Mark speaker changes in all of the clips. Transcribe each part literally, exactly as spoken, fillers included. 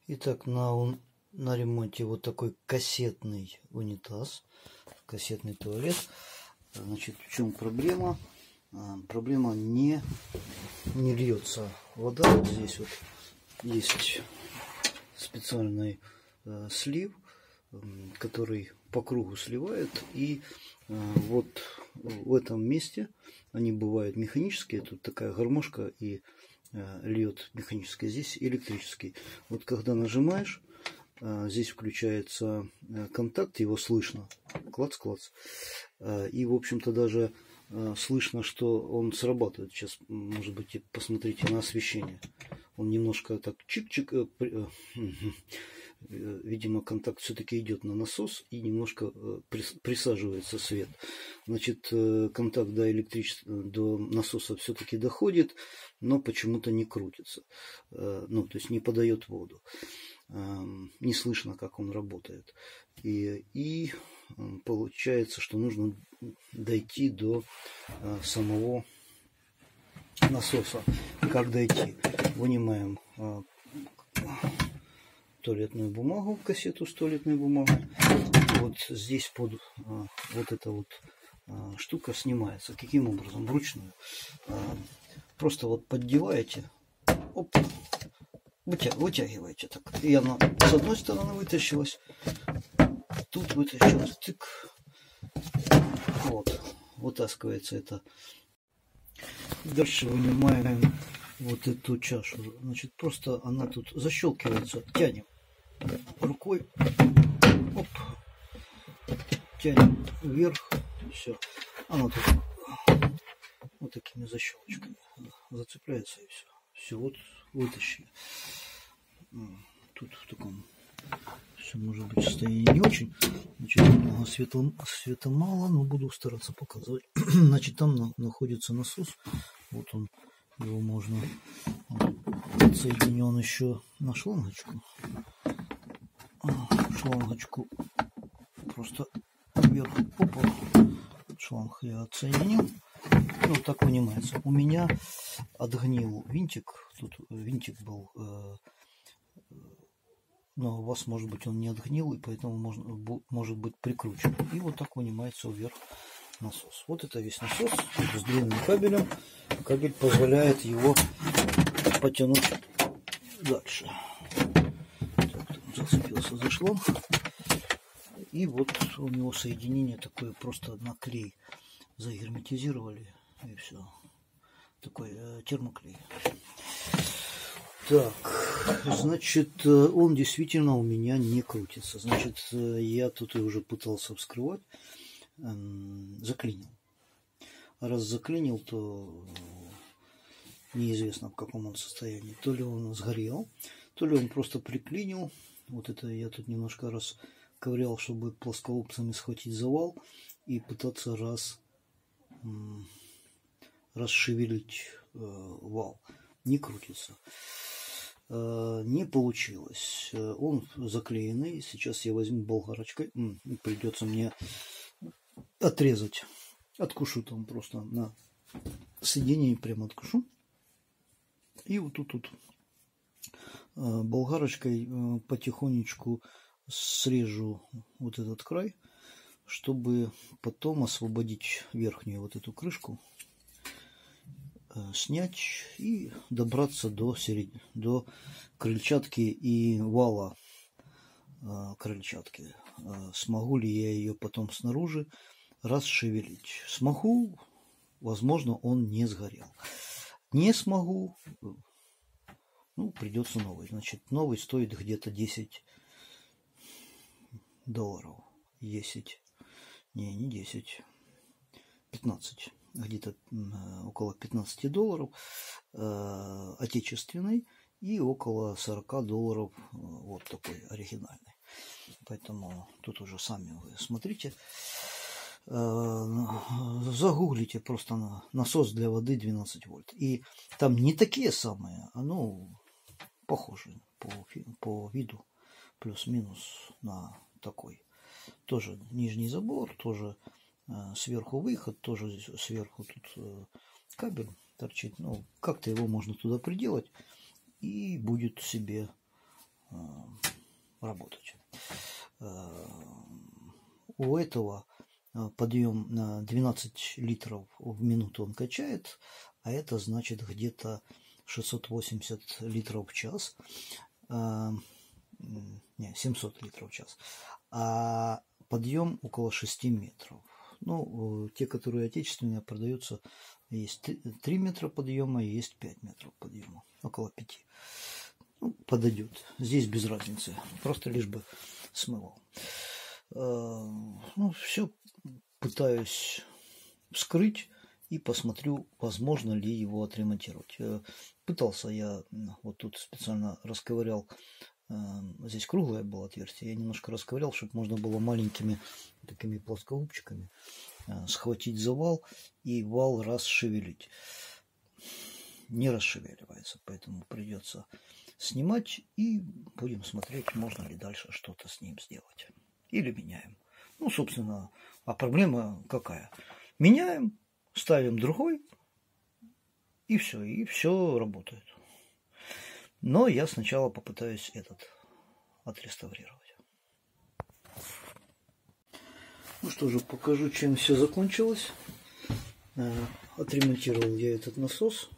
Speaker 1: Итак, на, ун- на ремонте вот такой кассетный унитаз, кассетный туалет. Значит, в чем проблема? А, проблема не, не льется вода. Вот здесь вот есть специальный э, слив, э, который по кругу сливает. И э, вот в этом месте они бывают механические. Тут такая гармошка и льет механический, здесь электрический. Вот когда нажимаешь, здесь включается контакт, его слышно, клац-клац. И, в общем-то, даже слышно, что он срабатывает. Сейчас, может быть, посмотрите на освещение. Он немножко так чик-чик. Видимо, контакт все-таки идет на насос и немножко присаживается свет. Значит, контакт до электричества, до насоса все-таки доходит, но почему-то не крутится. Ну, то есть не подает воду. Не слышно, как он работает. И, и получается, что нужно дойти до самого насоса. Как дойти? Вынимаем туалетную бумагу, кассету с туалетной бумагой. Вот здесь под а, вот эта вот а, штука снимается. Каким образом? Вручную. А, просто вот поддеваете, оп, вытя, вытягиваете так. И она с одной стороны вытащилась, тут вытащилась, тык. Вот, вытаскивается это. Дальше вынимаем вот эту чашу. Значит, просто она тут защелкивается. Тянем рукой, оп, тянем вверх, все. Она тут вот такими защелочками зацепляется и все. Все, вот вытащили. Тут в таком все может быть состоянии не очень. Значит, много света, света мало, но буду стараться показывать. Значит, там на, находится насос. Вот он, его можно отсоединен еще на шлангочку. Шлангочку просто вверх, опа, шланг я отсоединил. И вот так вынимается. У меня отгнил винтик. Тут винтик был, но у вас, может быть, он не отгнил, и поэтому можно, может быть прикручен. И вот так вынимается вверх насос. Вот это весь насос с длинным кабелем. Кабель позволяет его потянуть дальше. Так, зацепился за шланг. И вот у него соединение такое, просто на клей загерметизировали, и все. Такой э, термоклей. Так, значит, он действительно у меня не крутится. Значит, я тут и уже пытался вскрывать. Эм, заклинил. Раз заклинил, то неизвестно, в каком он состоянии. То ли он сгорел, то ли он просто приклинил. Вот это я тут немножко раз ковырял, чтобы плоскогубцами схватить завал и пытаться раз расшевелить э, вал. Не крутится. Э, не получилось. Он заклеенный. Сейчас я возьму болгарочкой. М, придется мне отрезать. Откушу там просто на соединении, прямо откушу. И вот тут, тут э, болгарочкой э, потихонечку срежу вот этот край, чтобы потом освободить верхнюю вот эту крышку, э, снять и добраться до, серед... до крыльчатки и вала э, крыльчатки. Э, смогу ли я ее потом снаружи расшевелить? Смогу, возможно, он не сгорел. Не смогу, ну, придется новый. Значит, новый стоит где-то десять долларов. десять. Не, не десять. пятнадцать. Где-то около пятнадцати долларов. Э, отечественный. И около сорока долларов вот такой оригинальный. Поэтому тут уже сами вы смотрите. Загуглите просто насос для воды двенадцать вольт. И там не такие самые, а ну похожи по, по виду. Плюс-минус на такой. Тоже нижний забор, тоже э, сверху выход, тоже сверху тут э, кабель торчит. Ну, как-то его можно туда приделать, и будет себе работать. У этого подъем на двенадцать литров в минуту он качает, а это значит где-то шестьсот восемьдесят литров в час, не, семьсот литров в час, а подъем около шести метров. Ну, те, которые отечественные, продаются, есть три метра подъема, есть пять метров подъема, около пяти. Ну, подойдет. Здесь без разницы, просто лишь бы смывал. Ну, все пытаюсь вскрыть и посмотрю, возможно ли его отремонтировать. Пытался я, вот тут специально расковырял, здесь круглое было отверстие, я немножко расковырял, чтобы можно было маленькими такими плоскогубчиками схватить за вал и вал расшевелить. Не расшевеливается, поэтому придется снимать и будем смотреть, можно ли дальше что-то с ним сделать. Или меняем. Ну, собственно, а проблема какая? Меняем, ставим другой, и все, и все работает. Но я сначала попытаюсь этот отреставрировать. Ну что же, покажу, чем все закончилось. Отремонтировал я этот насос.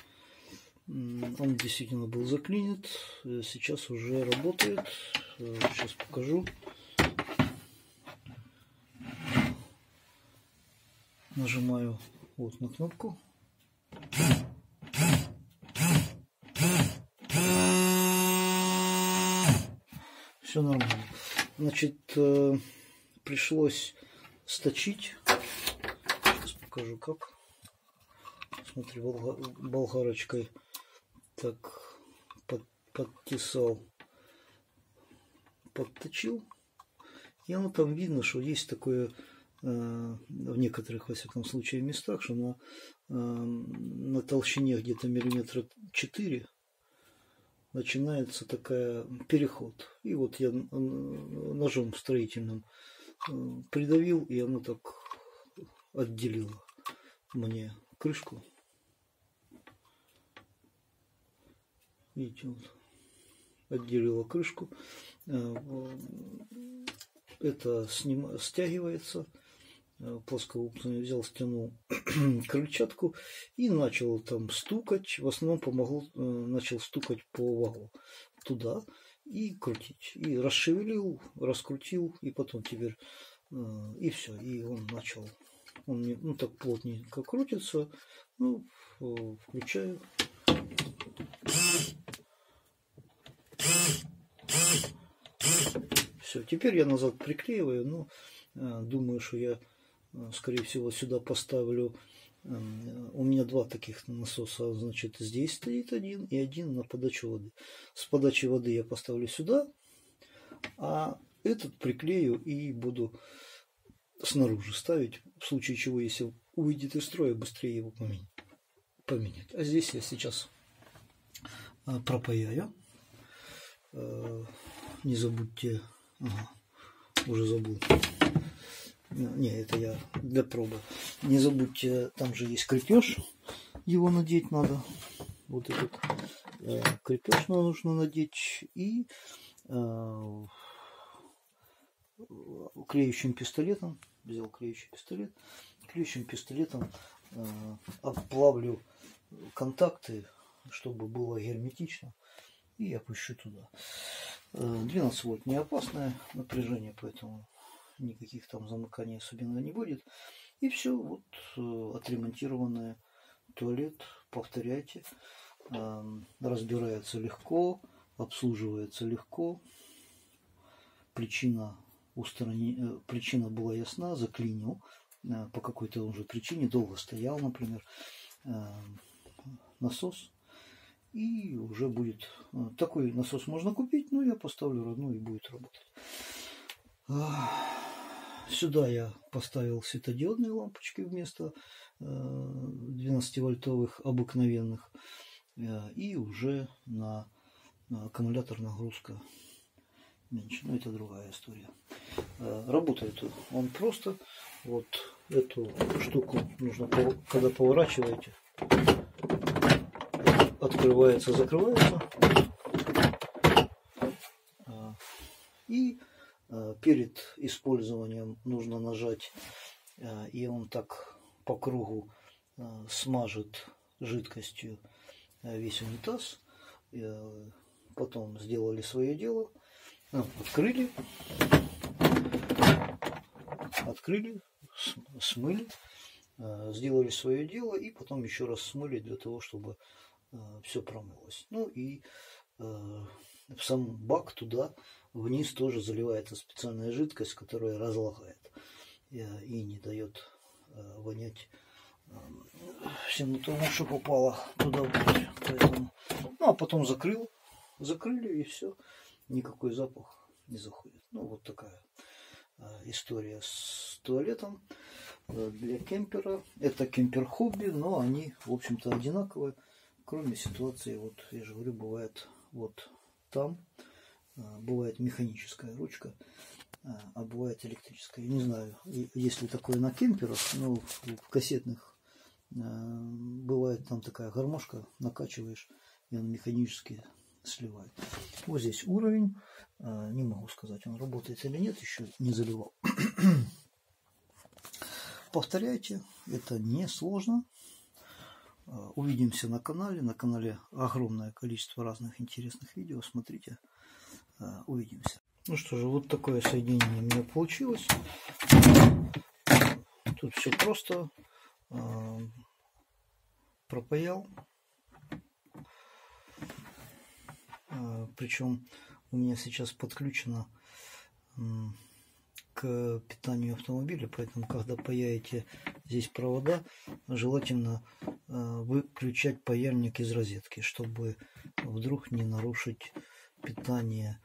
Speaker 1: Он действительно был заклинит. Сейчас уже работает. Сейчас покажу. Нажимаю вот на кнопку. Все нормально. Значит, пришлось сточить. Сейчас покажу как. Смотри, болгарочкой так под, подтесал, подточил. И оно там видно, что есть такое в некоторых, во всяком случае, местах, что на, на толщине где-то миллиметра четыре начинается такая переход. И вот я ножом строительным придавил, и оно так отделило мне крышку. Видите, вот отделило крышку. Это сним... стягивается. Плоскогубцами взял, стянул крыльчатку и начал там стукать. В основном помогал, начал стукать по валу туда и крутить. И расшевелил, раскрутил, и потом теперь и все. И он начал, он не, ну, так плотненько крутится. Ну, включаю. Все, теперь я назад приклеиваю, но думаю, что я, скорее всего, сюда поставлю. У меня два таких насоса, значит, здесь стоит один и один на подачу воды. С подачи воды я поставлю сюда, а этот приклею и буду снаружи ставить, в случае чего, если выйдет из строя, быстрее его поменять. А здесь я сейчас пропаяю. Не забудьте, ага, уже забыл. Не, это я для пробы. Не забудьте, там же есть крепеж, его надеть надо. Вот этот э, крепеж нужно надеть и э, клеющим пистолетом, взял клеющий пистолет, клеющим пистолетом э, обплавлю контакты, чтобы было герметично, и опущу туда. двенадцать вольт не опасное напряжение, поэтому никаких там замыканий особенно не будет. И все, вот отремонтированный туалет, повторяйте. Разбирается легко, обслуживается легко. Причина, устранения, причина была ясна, заклинил. По какой-то уже причине долго стоял, например, насос. И уже будет, такой насос можно купить, но я поставлю родной и будет работать. Сюда я поставил светодиодные лампочки вместо двенадцативольтовых обыкновенных. И уже на, на аккумулятор нагрузка меньше. Но это другая история. Работает он просто. Вот эту штуку нужно, когда поворачиваете, открывается, закрывается. И э, перед использованием нужно нажать, э, и он так по кругу э, смажет жидкостью э, весь унитаз. Э, потом сделали свое дело, э, открыли, открыли, смыли, э, сделали свое дело и потом еще раз смыли для того, чтобы э, все промылось. Ну и э, в сам бак туда вниз тоже заливается специальная жидкость, которая разлагает э, и не дает э, вонять э, всему тому, что попало туда внутрь. Поэтому... Ну а потом закрыл, закрыли и все, никакой запах не заходит. Ну вот такая история с туалетом для кемпера. Это кемпер-хобби, но они, в общем-то, одинаковые, кроме ситуации, вот я же говорю, бывает вот там, бывает механическая ручка, а бывает электрическая. Я не знаю, есть ли такое на кемперах, но в кассетных бывает там такая гармошка, накачиваешь, и он механически сливает. Вот здесь уровень. Не могу сказать, он работает или нет, еще не заливал. Повторяйте, это не сложно. Увидимся на канале. На канале огромное количество разных интересных видео. Смотрите, увидимся. Ну что же, вот такое соединение у меня получилось. Тут все просто. Пропаял. Причем у меня сейчас подключено к питанию автомобиля, поэтому когда паяете здесь провода, желательно выключать паяльник из розетки, чтобы вдруг не нарушить питание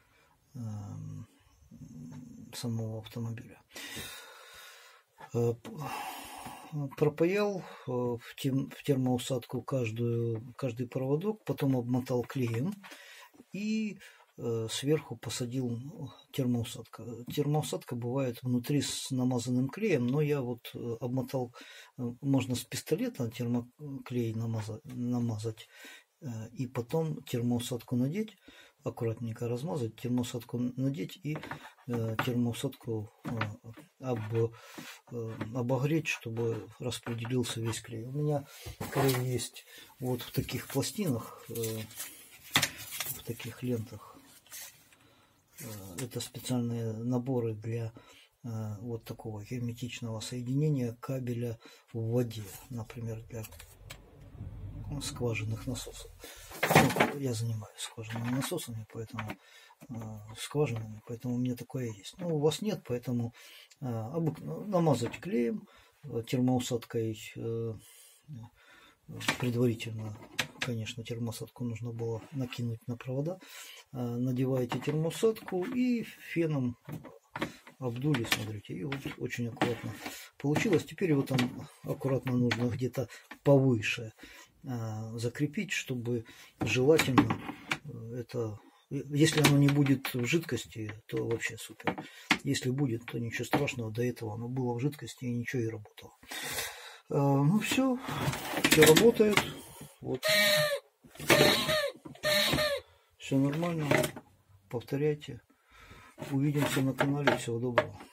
Speaker 1: самого автомобиля. Пропаял в термоусадку каждую, каждый проводок, потом обмотал клеем и сверху посадил термоусадка. Термоусадка бывает внутри с намазанным клеем, но я вот обмотал, можно с пистолета термоклей намазать, намазать и потом термоусадку надеть, аккуратненько размазать, термоусадку надеть и термоусадку об, обогреть, чтобы распределился весь клей. У меня клей есть вот в таких пластинах, в таких лентах. Это специальные наборы для э, вот такого герметичного соединения кабеля в воде, например, для скважинных насосов. Ну, я занимаюсь скважинными насосами, поэтому э, скважинами, поэтому у меня такое есть. Но у вас нет, поэтому э, обык... намазать клеем, термоусадкой э, предварительно. Конечно, термоусадку нужно было накинуть на провода. Надеваете термоусадку и феном обдули, смотрите, и вот очень аккуратно получилось. Теперь его там аккуратно нужно где-то повыше закрепить, чтобы желательно это... Если оно не будет в жидкости, то вообще супер. Если будет, то ничего страшного, до этого оно было в жидкости и ничего и работало. Ну все, все работает. Вот. Все нормально. Повторяйте. Увидимся на канале. Всего доброго.